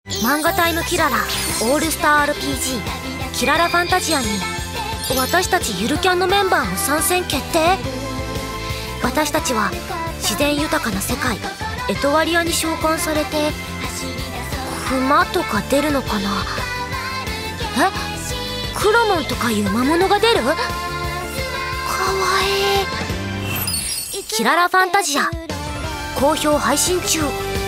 漫画タイムキララオールスター RPG キララファンタジアに私たちゆるキャンのメンバーも参戦決定。私たちは自然豊かな世界エトワリアに召喚されてクマとか出るのかな。クロモンとかいう魔物が出る？かわいい。キララファンタジア好評配信中。